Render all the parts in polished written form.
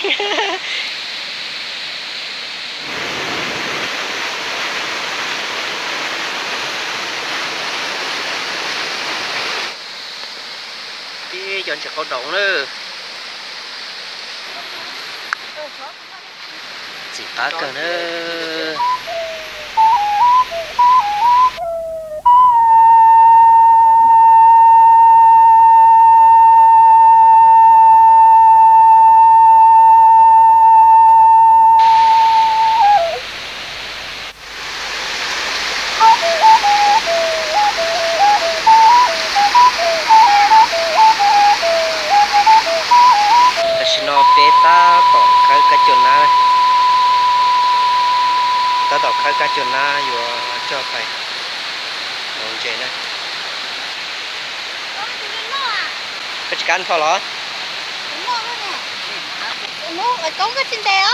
đi chọn chặt con động nữa chỉ phá cờ nữa ta tỏ cái chuyện na ta tỏ cái chuyện na vừa cho phải nông chế này cái cán thôi đó có cái xin tè á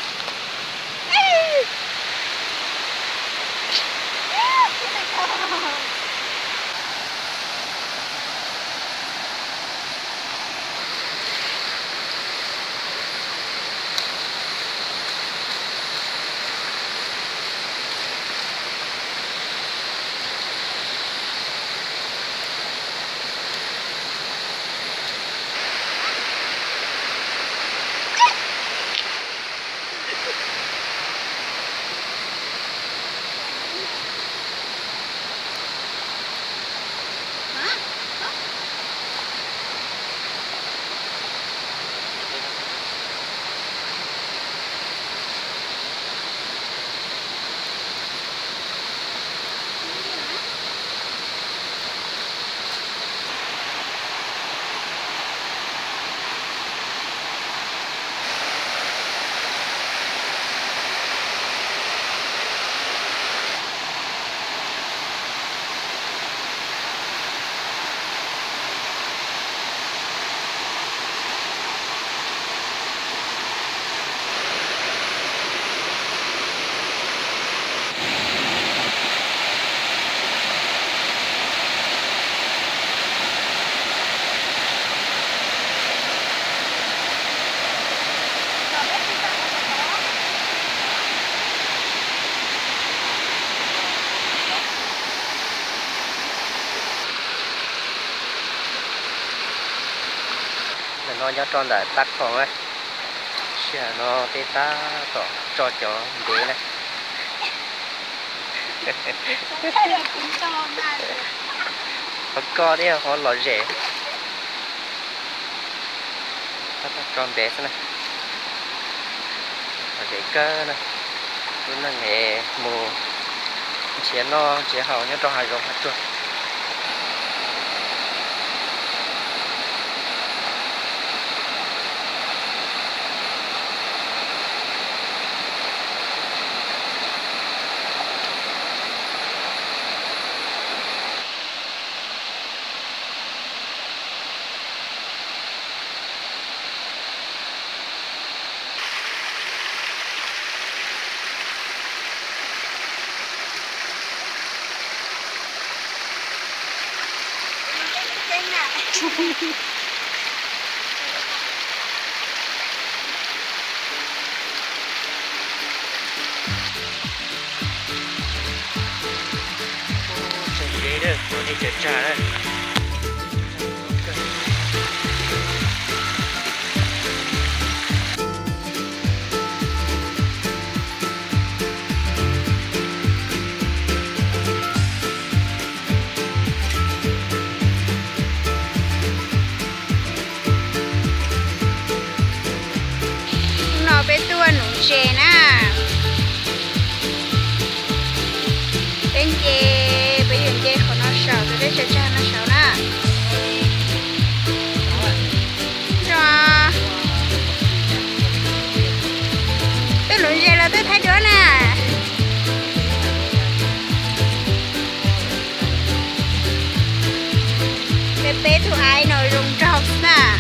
nó nhớ tròn lại tắt phòng ấy sẽ nó tê ta tỏ cho chó đế này con co đấy họ lò rẻ tắt tròn bé thế này lò rẻ cơ này luôn là nghề mù chế nó chế hậu nhớ tròn hai rồng hết chuột đây nó đi chợ trà đây nó bé tua nụ chè na bên chè bây giờ chè của nó sầu từ đấy chè cha nó sầu na rồi cái nụ chè là tôi thấy đứa nè bé thu ai nội rung trọc nè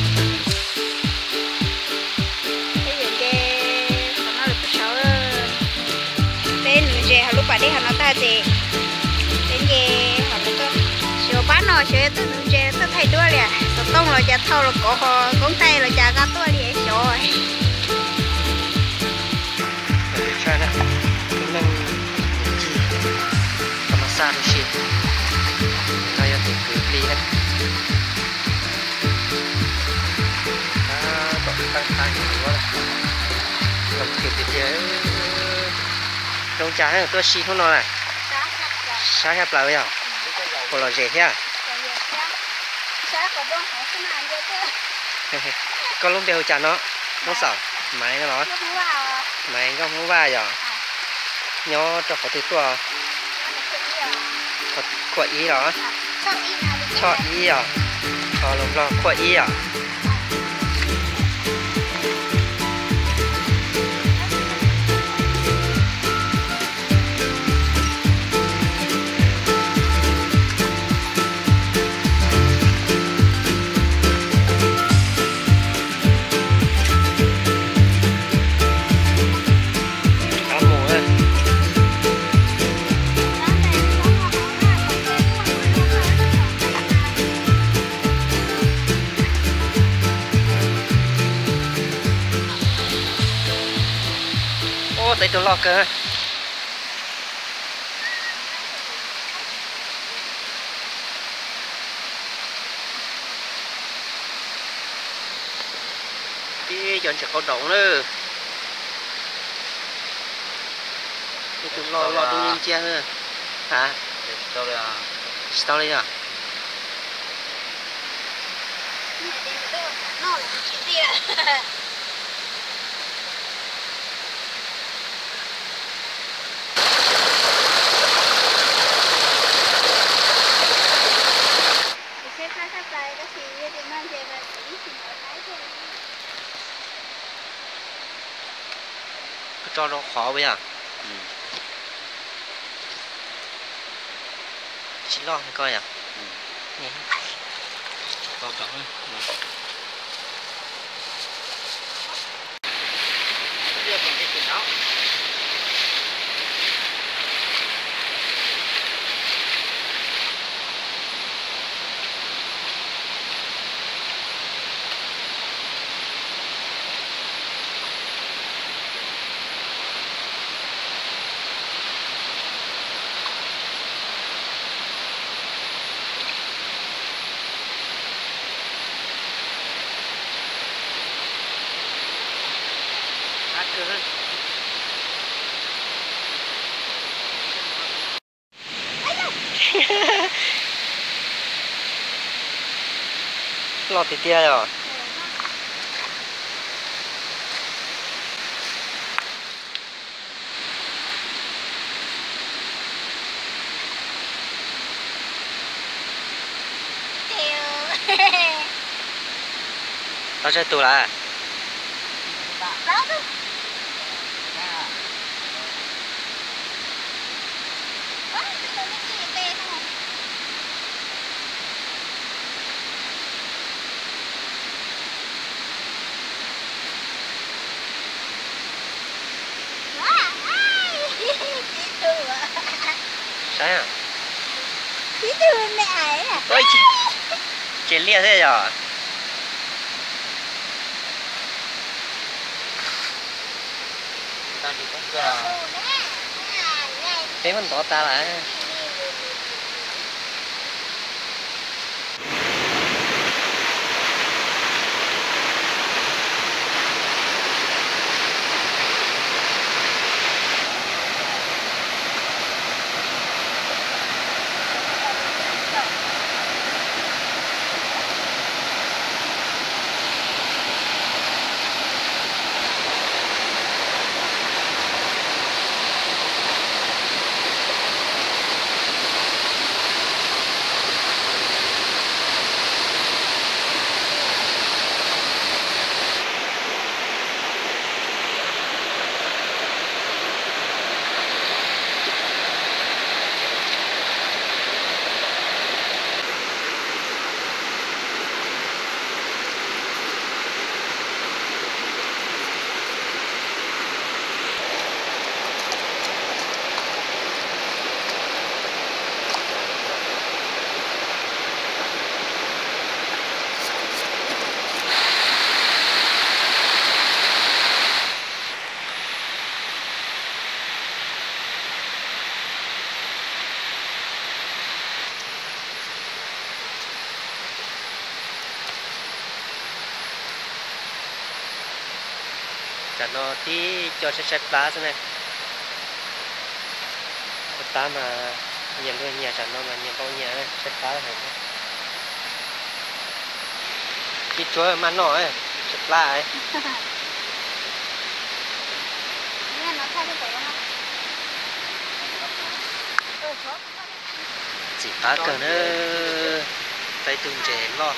lúc bà đi họ nó ta gì đến về họ nó tôi chiều bán nó chiều tôi nung chè tôi thay đuôi liền tôi tông rồi chả thâu rồi cổ con tay rồi chả gắt tôi đi rồi đi này tổng tăng hai quá lồng kiểu thì lồng trà hay là tôi xí không nói này sáng hẹp lại à còn là dễ thế à con lúc đeo trà nó sợ máy nó máy nó không va rồi nhó cho họ thứ tua quậy ý đó cho ý à lồng lo quậy ý à tới tôi lo cơ đi chọn chặt con động nữa tôi lo tôi nhìn che nữa hả sao đây à cho nó khó bây giờ chỉ lo coi à quan trọng hơn chưa còn cái chuyện đó lo thì tia rồi tao sẽ tụ lại sao à tí từ mẹ ấy à ôi chị lia thế rồi thế mình tỏ ta lại chả nó tí cho sẽ lá thế này ta mà nhìn thôi nhà chả nó mà nhìn bao nhà sẽ lá này cái chuối mà nó ấy sẽ lá ấy chỉ phá cờ nữa tay tung chén lo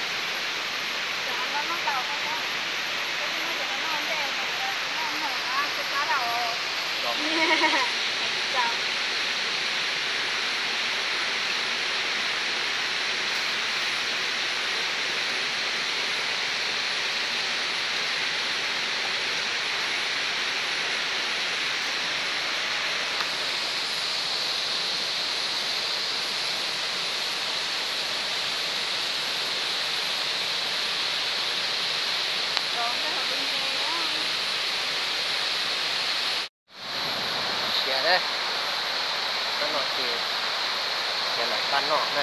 xẻ đấy nó nọ thì xẻ lại ban nọ này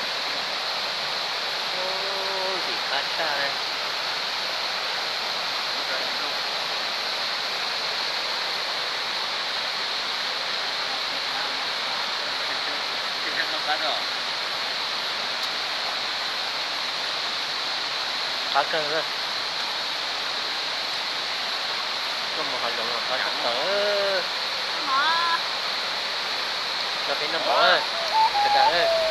ô gì phát ra đây phá cân rồi có một hoạt động là phá cân tới nó bên nó bỏ rồi cái đó